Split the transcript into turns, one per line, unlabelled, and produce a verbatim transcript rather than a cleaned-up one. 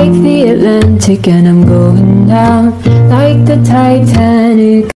like the Atlantic and I'm going down like the Titanic.